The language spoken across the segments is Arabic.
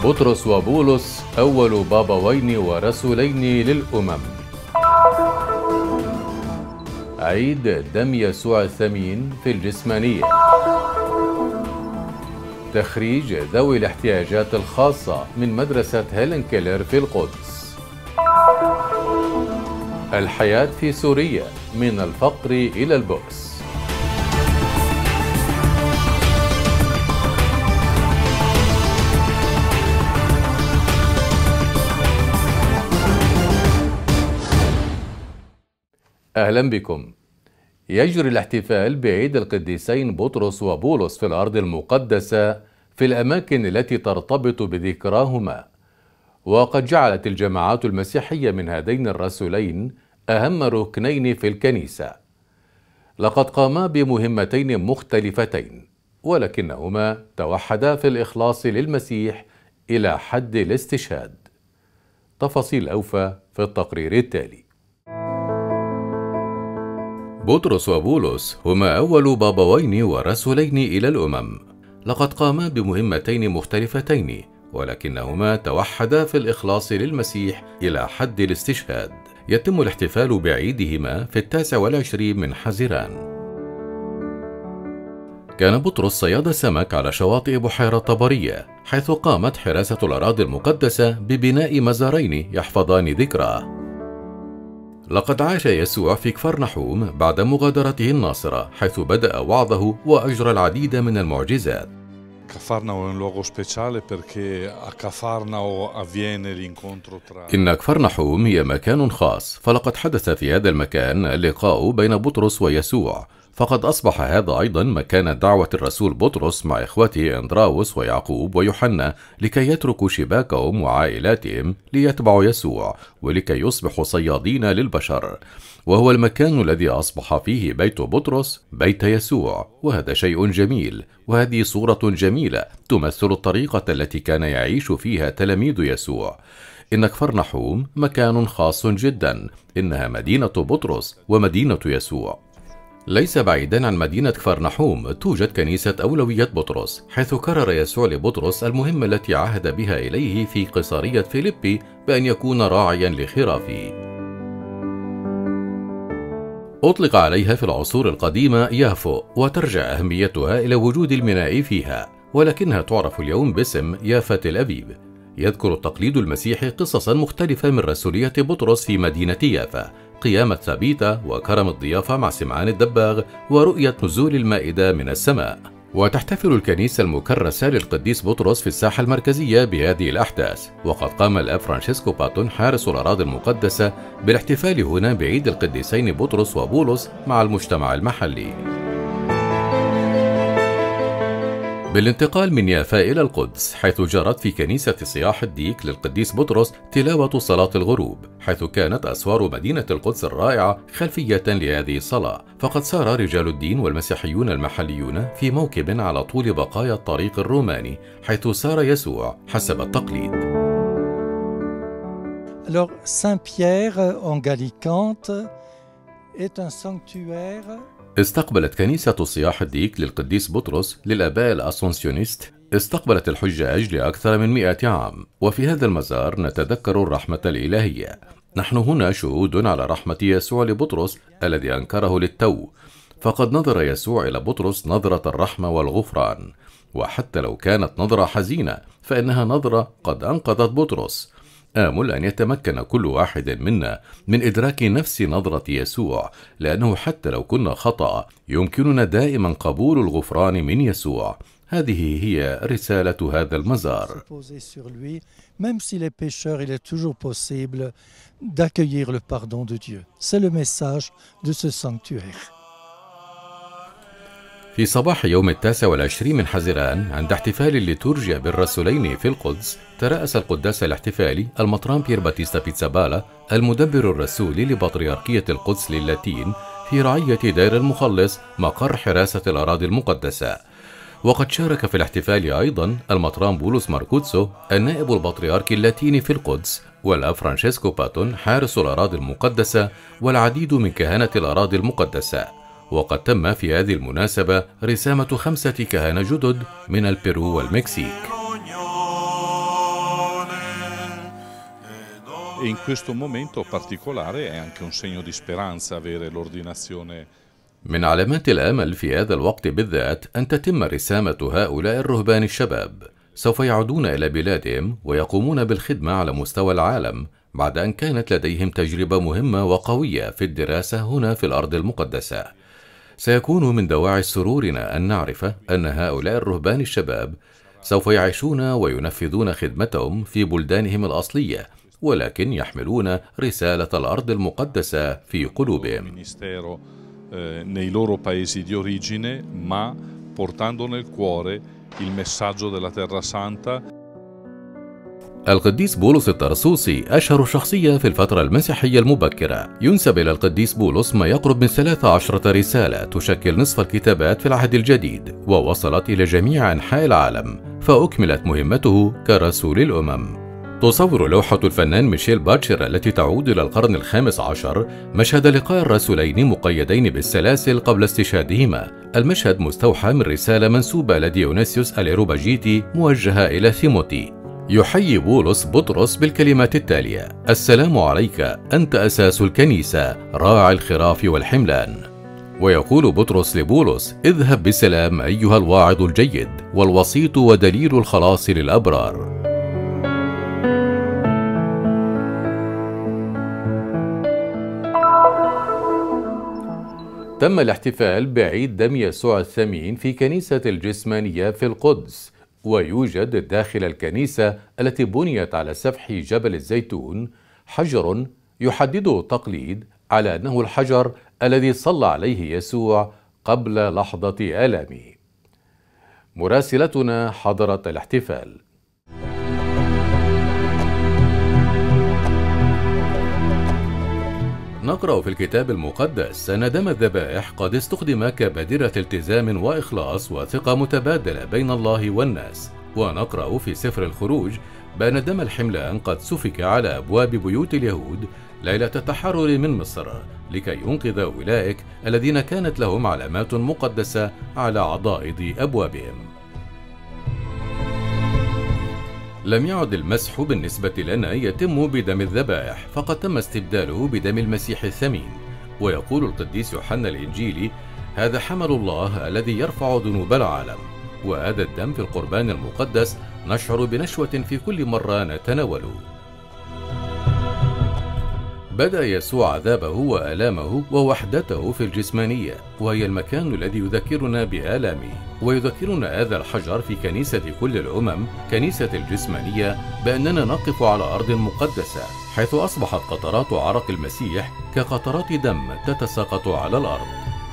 بطرس وبولس أول بابوين ورسولين للأمم. عيد دم يسوع الثمين في الجسمانية. تخريج ذوي الاحتياجات الخاصة من مدرسة هيلين كيلر في القدس. الحياة في سوريا من الفقر إلى البؤس. أهلا بكم. يجري الاحتفال بعيد القديسين بطرس وبولس في الأرض المقدسة في الأماكن التي ترتبط بذكراهما، وقد جعلت الجماعات المسيحية من هذين الرسولين أهم ركنين في الكنيسة. لقد قاما بمهمتين مختلفتين، ولكنهما توحدا في الإخلاص للمسيح إلى حد الاستشهاد. تفاصيل أوفى في التقرير التالي. بطرس وبولس هما أول بابوين ورسولين إلى الأمم. لقد قاما بمهمتين مختلفتين، ولكنهما توحدا في الإخلاص للمسيح إلى حد الاستشهاد. يتم الاحتفال بعيدهما في 29 من حزيران. كان بطرس صياد سمك على شواطئ بحيرة طبرية، حيث قامت حراسة الأراضي المقدسة ببناء مزارين يحفظان ذكراه. لقد عاش يسوع في كفرنحوم بعد مغادرته الناصرة، حيث بدأ وعظه وأجرى العديد من المعجزات. إن كفرنحوم هي مكان خاص، فلقد حدث في هذا المكان اللقاء بين بطرس ويسوع، فقد أصبح هذا أيضا مكان دعوة الرسول بطرس مع إخوته أندراوس ويعقوب ويوحنا لكي يتركوا شباكهم وعائلاتهم ليتبعوا يسوع ولكي يصبحوا صيادين للبشر. وهو المكان الذي أصبح فيه بيت بطرس بيت يسوع، وهذا شيء جميل، وهذه صورة جميلة تمثل الطريقة التي كان يعيش فيها تلاميذ يسوع. إن كفرنحوم مكان خاص جدا، إنها مدينة بطرس ومدينة يسوع. ليس بعيدا عن مدينة كفرنحوم توجد كنيسة أولوية بطرس، حيث كرر يسوع لبطرس المهمة التي عهد بها إليه في قيصرية فيليبي بأن يكون راعيا لخرافه. أطلق عليها في العصور القديمة يافو، وترجع أهميتها إلى وجود الميناء فيها، ولكنها تعرف اليوم باسم يافا تل أبيب. يذكر التقليد المسيحي قصصا مختلفة من رسولية بطرس في مدينة يافا: قيامة ثابيتا، وكرم الضيافة مع سمعان الدباغ، ورؤية نزول المائدة من السماء. وتحتفل الكنيسة المكرسة للقديس بطرس في الساحة المركزية بهذه الأحداث. وقد قام الأب فرانشيسكو باتون حارس الأراضي المقدسة بالاحتفال هنا بعيد القديسين بطرس وبولس مع المجتمع المحلي. بالانتقال من يافا إلى القدس، حيث جرت في كنيسة صياح الديك للقديس بطرس تلاوة صلاة الغروب، حيث كانت أسوار مدينة القدس الرائعة خلفية لهذه الصلاة. فقد سار رجال الدين والمسيحيون المحليون في موكب على طول بقايا الطريق الروماني، حيث سار يسوع حسب التقليد. Alors Saint-Pierre en Gallicante est un sanctuaire. استقبلت كنيسة صياح الديك للقديس بطرس للآباء الأسونسيونيست استقبلت الحجاج لأكثر من 100 عام، وفي هذا المزار نتذكر الرحمة الإلهية. نحن هنا شهود على رحمة يسوع لبطرس الذي أنكره للتو، فقد نظر يسوع إلى بطرس نظرة الرحمة والغفران، وحتى لو كانت نظرة حزينة فإنها نظرة قد أنقذت بطرس. آمل أن يتمكن كل واحد منا من إدراك نفس نظرة يسوع، لأنه حتى لو كنا خطأ يمكننا دائما قبول الغفران من يسوع. هذه هي رسالة هذا المزار. Même s'il est pécheur, il est toujours possible d'accueillir le pardon de Dieu. C'est le message de ce sanctuaire. في صباح يوم 29 من حزيران، عند احتفال الليتورجيا بالرسولين في القدس، ترأس القداس الاحتفالي المطران بيير باتيستا بيتسابالا المدبر الرسولي لبطريركية القدس للاتين في رعية دير المخلص مقر حراسة الأراضي المقدسة. وقد شارك في الاحتفال أيضا المطران بولس ماركوتسو النائب البطريركي اللاتيني في القدس، والأب فرانشيسكو باتون حارس الأراضي المقدسة، والعديد من كهنة الأراضي المقدسة. وقد تم في هذه المناسبة رسامة 5 كهنة جدد من البيرو والمكسيك. E in questo momento particolare è anche un segno di speranza avere l'ordinazione. من علامات الأمل في هذا الوقت بالذات أن تتم رسامة هؤلاء الرهبان الشباب. سوف يعودون إلى بلادهم ويقومون بالخدمة على مستوى العالم بعد أن كانت لديهم تجربة مهمة وقوية في الدراسة هنا في الأرض المقدسة. سيكون من دواعي سرورنا أن نعرف أن هؤلاء الرهبان الشباب سوف يعيشون وينفذون خدمتهم في بلدانهم الأصلية، ولكن يحملون رسالة الأرض المقدسة في قلوبهم. Nei loro paesi di origine, ma portando nel cuore il messaggio della Terra Santa. القديس بولس الطرسوسي أشهر شخصية في الفترة المسيحية المبكرة. ينسب إلى القديس بولس ما يقرب من 13 رسالة تشكل نصف الكتابات في العهد الجديد، ووصلت إلى جميع أنحاء العالم، فأكملت مهمته كرسول الأمم. تصور لوحة الفنان ميشيل باتشر التي تعود إلى القرن ال15 مشهد لقاء الرسولين مقيدين بالسلاسل قبل استشهادهما. المشهد مستوحى من رسالة منسوبة لديونيسيوس الإيروباجيتي موجهة إلى تيموتي. يحيي بولس بطرس بالكلمات التالية: السلام عليك، أنت أساس الكنيسة، راعي الخراف والحملان. ويقول بطرس لبولس: اذهب بسلام أيها الواعظ الجيد والوسيط ودليل الخلاص للأبرار. تم الاحتفال بعيد دم يسوع الثمين في كنيسة الجسمانية في القدس، ويوجد داخل الكنيسة التي بنيت على سفح جبل الزيتون حجر يحدده التقليد على أنه الحجر الذي صلى عليه يسوع قبل لحظة آلامه. مراسلتنا حضرت الاحتفال. نقرأ في الكتاب المقدس أن دم الذبائح قد استخدم كبادرة التزام وإخلاص وثقة متبادلة بين الله والناس، ونقرأ في سفر الخروج بأن دم الحملان قد سفك على أبواب بيوت اليهود ليلة التحرر من مصر لكي ينقذ أولئك الذين كانت لهم علامات مقدسة على عضائض أبوابهم. لم يعد المسح بالنسبة لنا يتم بدم الذبائح، فقد تم استبداله بدم المسيح الثمين. ويقول القديس يوحنا الإنجيلي: هذا حمل الله الذي يرفع ذنوب العالم. وهذا الدم في القربان المقدس نشعر بنشوة في كل مرة نتناوله. بدأ يسوع عذابه وآلامه ووحدته في الجسمانية، وهي المكان الذي يذكرنا بآلامه، ويذكرنا هذا الحجر في كنيسة كل الأمم، كنيسة الجسمانية، بأننا نقف على أرض مقدسة، حيث أصبحت قطرات عرق المسيح كقطرات دم تتساقط على الأرض.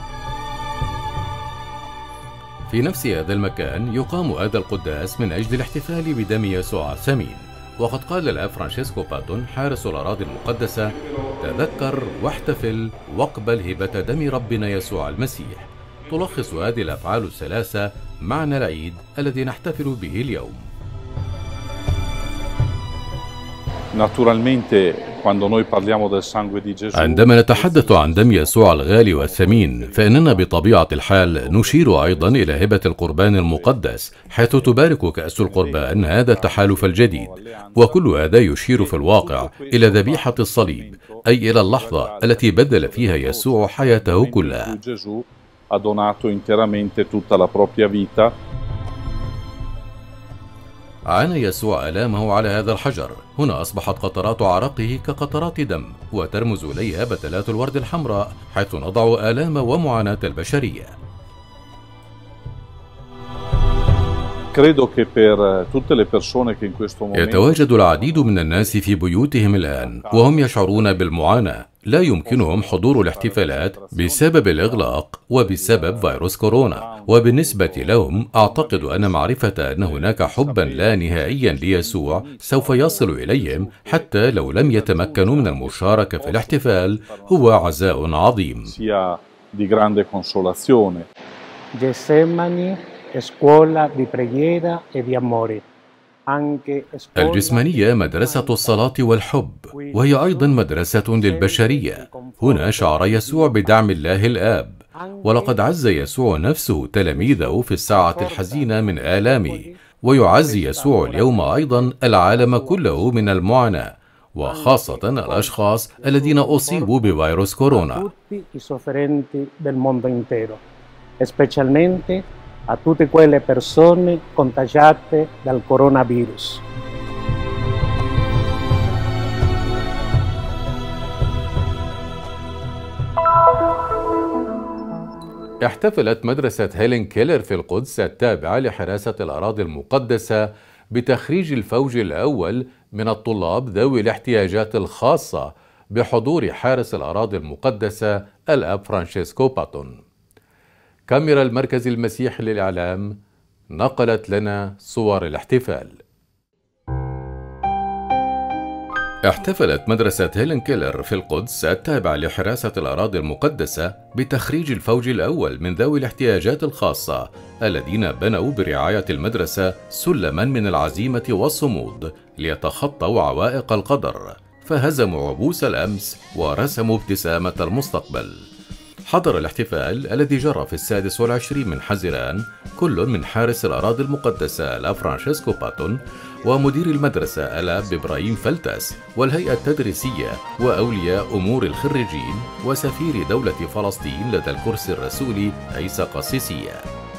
في نفس هذا المكان يقام هذا القداس من أجل الاحتفال بدم يسوع الثمين. وقد قال الآب فرانشيسكو باتون حارس الأراضي المقدسة: تذكر واحتفل واقبل هبة دم ربنا يسوع المسيح. تلخص هذه الأفعال الثلاثة معنى العيد الذي نحتفل به اليوم. عندما نتحدث عن دم يسوع الغالي والثمين، فإننا بطبيعة الحال نشير أيضا إلى هبة القربان المقدس، حيث تبارك كأس القربان هذا التحالف الجديد. وكل هذا يشير في الواقع إلى ذبيحة الصليب، أي إلى اللحظة التي بدل فيها يسوع حياته كلها. عانى يسوع آلامه على هذا الحجر. هنا أصبحت قطرات عرقه كقطرات دم، وترمز إليها بتلات الورد الحمراء، حيث نضع آلام ومعاناة البشرية. يتواجد العديد من الناس في بيوتهم الآن وهم يشعرون بالمعاناة. لا يمكنهم حضور الاحتفالات بسبب الإغلاق وبسبب فيروس كورونا، وبالنسبة لهم أعتقد أن معرفة أن هناك حبا لا نهائيا ليسوع سوف يصل إليهم حتى لو لم يتمكنوا من المشاركة في الاحتفال هو عزاء عظيم. الجسمانية مدرسة الصلاة والحب، وهي أيضا مدرسة للبشرية. هنا شعر يسوع بدعم الله الآب، ولقد عز يسوع نفسه تلاميذه في الساعة الحزينة من آلامه، ويعزي يسوع اليوم أيضا العالم كله من المعاناة. وخاصة الأشخاص الذين أصيبوا بفيروس كورونا. a tutte quelle persone contagiate dal coronavirus. احتفلت مدرسة هيلين كيلر في القدس التابعة لحراسة الأراضي المقدسة بتخريج الفوج الأول من الطلاب ذوي الاحتياجات الخاصة بحضور حارس الأراضي المقدسة الأب فرانشيسكو باتون. كاميرا المركز المسيحي للإعلام نقلت لنا صور الاحتفال. احتفلت مدرسة هيلين كيلر في القدس التابعة لحراسة الأراضي المقدسة بتخريج الفوج الأول من ذوي الاحتياجات الخاصة الذين بنوا برعاية المدرسة سلما من العزيمة والصمود ليتخطوا عوائق القدر، فهزموا عبوس الأمس ورسموا ابتسامة المستقبل. حضر الاحتفال الذي جرى في 26 من حزيران كل من حارس الأراضي المقدسة الأب فرانشيسكو باتون ومدير المدرسة الأب إبراهيم فلتس والهيئة التدريسية وأولياء أمور الخريجين وسفير دولة فلسطين لدى الكرسي الرسولي عيسى قسيسية.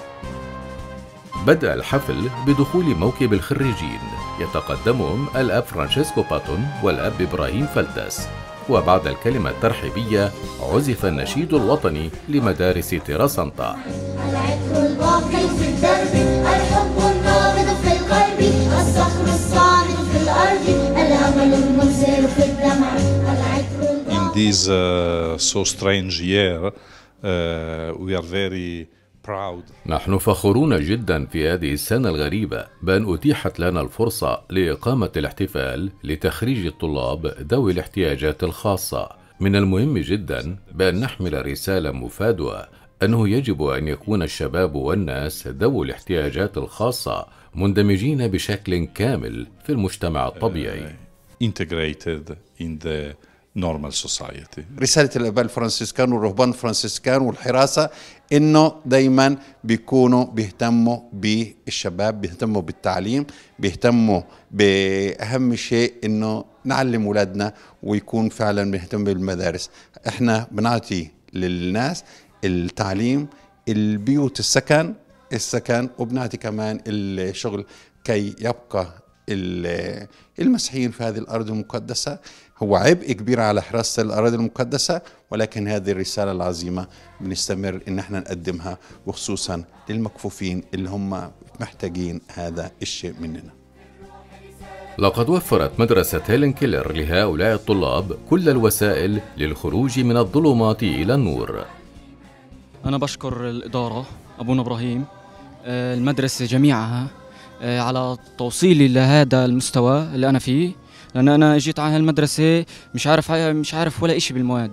بدأ الحفل بدخول موكب الخريجين يتقدمهم الأب فرانشيسكو باتون والأب إبراهيم فلتس، وبعد الكلمة الترحيبية عزف النشيد الوطني لمدارس تيرا سانتا. العطر الباقي في الدرب، الحب النابض في القلب، الصخر الصامد في الأرض، الأمل المنزل في الدمع. In this so strange year, we are very proud. نحن فخورون جدا في هذه السنة الغريبة بأن أتيحت لنا الفرصة لإقامة الاحتفال لتخريج الطلاب ذوي الاحتياجات الخاصة. من المهم جدا بأن نحمل رسالة مفادة أنه يجب أن يكون الشباب والناس ذوي الاحتياجات الخاصة مندمجين بشكل كامل في المجتمع الطبيعي. Integrated in the normal society. رسالة الآباء الفرنسيسكان والرهبان الفرنسيسكان والحراسة إنه دايما بيهتموا بالشباب، بيهتموا بالتعليم، بيهتموا بأهم شيء إنه نعلم أولادنا ويكون فعلا بيهتم بالمدارس. إحنا بنعطي للناس التعليم، البيوت، السكن وبنعطي كمان الشغل كي يبقى المسيحيين في هذه الأرض المقدسة. هو عبء كبير على حراسة الأراضي المقدسة، ولكن هذه الرسالة العظيمة بنستمر إن احنا نقدمها، وخصوصا للمكفوفين اللي هم محتاجين هذا الشيء مننا. لقد وفرت مدرسة هيلين كيلر لهؤلاء الطلاب كل الوسائل للخروج من الظلمات إلى النور. أنا بشكر الإدارة أبونا إبراهيم، المدرسة جميعها على توصيلي لهذا المستوى اللي أنا فيه، لأن أنا جيت على هالمدرسة مش عارف ولا إشي بالمواد.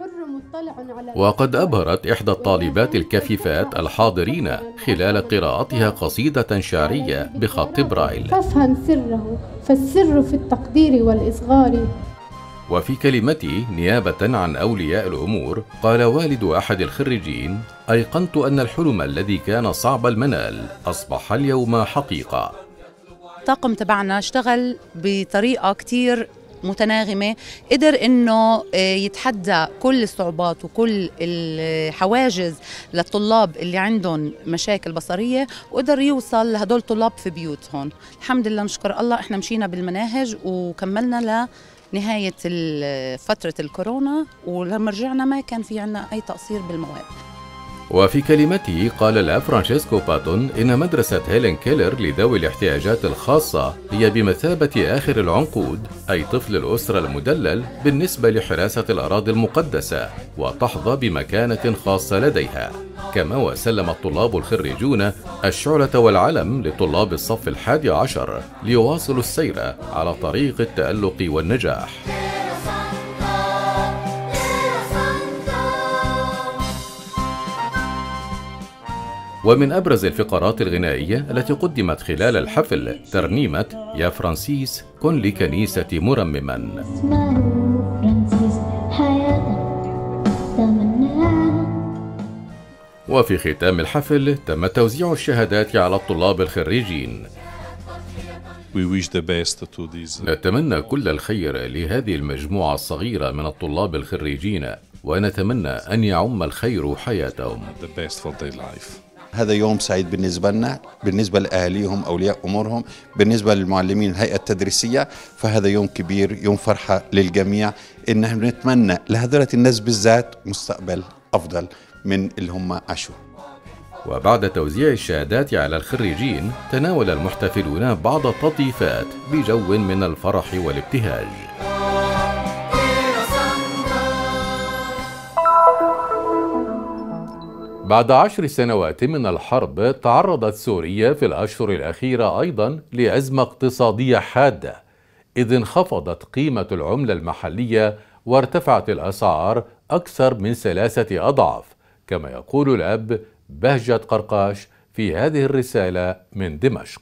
وقد أبهرت إحدى الطالبات الكفيفات الحاضرين خلال قراءتها قصيدة شعرية بخط برايل. فافهم سره، فالسر في التقدير والإصغار. وفي كلمته نيابة عن أولياء الأمور قال والد أحد الخريجين: أيقنت أن الحلم الذي كان صعب المنال أصبح اليوم حقيقة. الطاقم تبعنا اشتغل بطريقة كتير متناغمة، قدر انه يتحدى كل الصعوبات وكل الحواجز للطلاب اللي عندهم مشاكل بصرية، وقدر يوصل لهدول الطلاب في بيوتهم. الحمد لله نشكر الله، احنا مشينا بالمناهج وكملنا لنهاية فترة الكورونا، ولما رجعنا ما كان في عنا اي تقصير بالمواد. وفي كلمته قال الأب فرانشيسكو باتون إن مدرسة هيلين كيلر لذوي الاحتياجات الخاصة هي بمثابة آخر العنقود، أي طفل الأسرة المدلل بالنسبة لحراسة الأراضي المقدسة، وتحظى بمكانة خاصة لديها. كما وسلم الطلاب الخريجون الشعلة والعلم لطلاب الصف 11 ليواصلوا السير على طريق التألق والنجاح. ومن أبرز الفقرات الغنائية التي قدمت خلال الحفل ترنيمة يا فرانسيس كن لكنيسة مرمما. وفي ختام الحفل تم توزيع الشهادات على الطلاب الخريجين. نتمنى كل الخير لهذه المجموعة الصغيرة من الطلاب الخريجين، ونتمنى أن يعم الخير حياتهم. هذا يوم سعيد بالنسبة لنا، بالنسبة لأهاليهم أولياء أمورهم، بالنسبة للمعلمين الهيئة التدريسية، فهذا يوم كبير، يوم فرحة للجميع، إن نحن نتمنى لهذول الناس بالذات مستقبل أفضل من اللي هم عاشوه. وبعد توزيع الشهادات على الخريجين، تناول المحتفلون بعض التطييفات بجو من الفرح والابتهاج. بعد 10 سنوات من الحرب، تعرضت سوريا في الأشهر الأخيرة أيضا لأزمة اقتصادية حادة، إذ انخفضت قيمة العملة المحلية وارتفعت الأسعار أكثر من 3 أضعاف، كما يقول الأب بهجت قرقاش في هذه الرسالة من دمشق.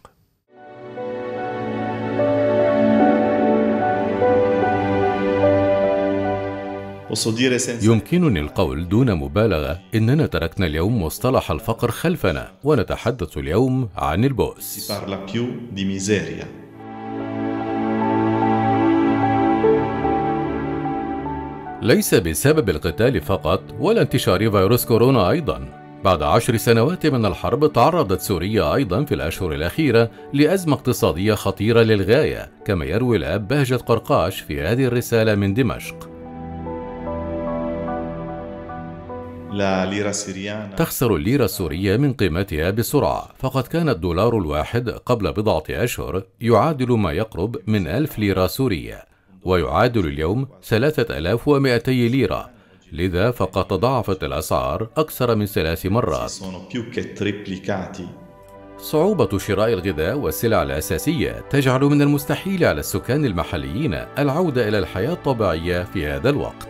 يمكنني القول دون مبالغة إننا تركنا اليوم مصطلح الفقر خلفنا، ونتحدث اليوم عن البؤس. ليس بسبب القتال فقط، ولا انتشار فيروس كورونا أيضا. بعد 10 سنوات من الحرب، تعرضت سوريا أيضا في الأشهر الأخيرة لأزمة اقتصادية خطيرة للغاية، كما يروي الأب بهجت قرقاش في هذه الرسالة من دمشق. تخسر الليرة السورية من قيمتها بسرعة، فقد كان الدولار الواحد قبل بضعة أشهر يعادل ما يقرب من 1000 ليرة سورية، ويعادل اليوم 3200 ليرة، لذا فقد تضاعفت الأسعار أكثر من 3 مرات. صعوبة شراء الغذاء والسلع الأساسية تجعل من المستحيل على السكان المحليين العودة إلى الحياة الطبيعية في هذا الوقت.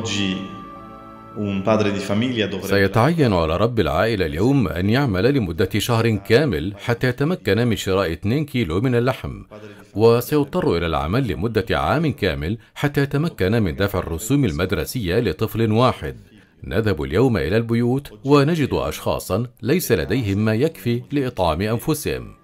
سيتعين على رب العائلة اليوم أن يعمل لمدة شهر كامل حتى يتمكن من شراء 2 كيلو من اللحم، وسيضطر إلى العمل لمدة عام كامل حتى يتمكن من دفع الرسوم المدرسية لطفل واحد. نذهب اليوم إلى البيوت ونجد أشخاصا ليس لديهم ما يكفي لإطعام أنفسهم.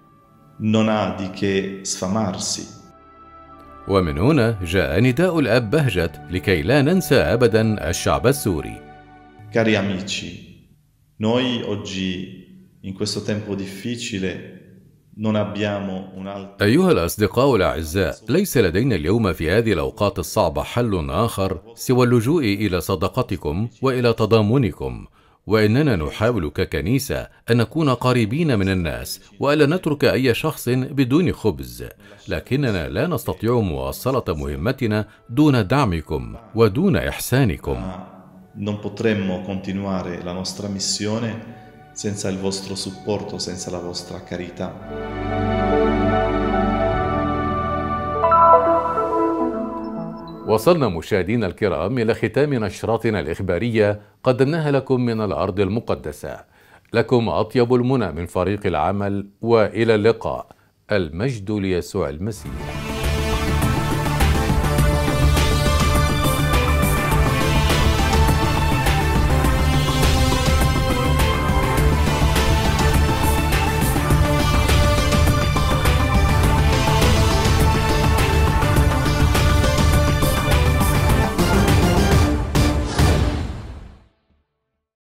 ومن هنا جاء نداء الأب بهجت لكي لا ننسى أبدا الشعب السوري. Cari amici, noi oggi in questo tempo difficile non abbiamo un altro. أيها الأصدقاء الأعزاء، ليس لدينا اليوم في هذه الأوقات الصعبة حل آخر سوى اللجوء إلى صداقتكم وإلى تضامنكم، وإننا نحاول ككنيسة أن نكون قريبين من الناس وألا نترك أي شخص بدون خبز، لكننا لا نستطيع مواصلة مهمتنا دون دعمكم ودون إحسانكم. Non potremmo continuare la nostra missione senza il vostro supporto, senza la vostra carità. وصلنا مشاهدينا الكرام إلى ختام نشراتنا الإخبارية قدمناها لكم من الأرض المقدسة. لكم أطيب المنى من فريق العمل، وإلى اللقاء. المجد ليسوع المسيح.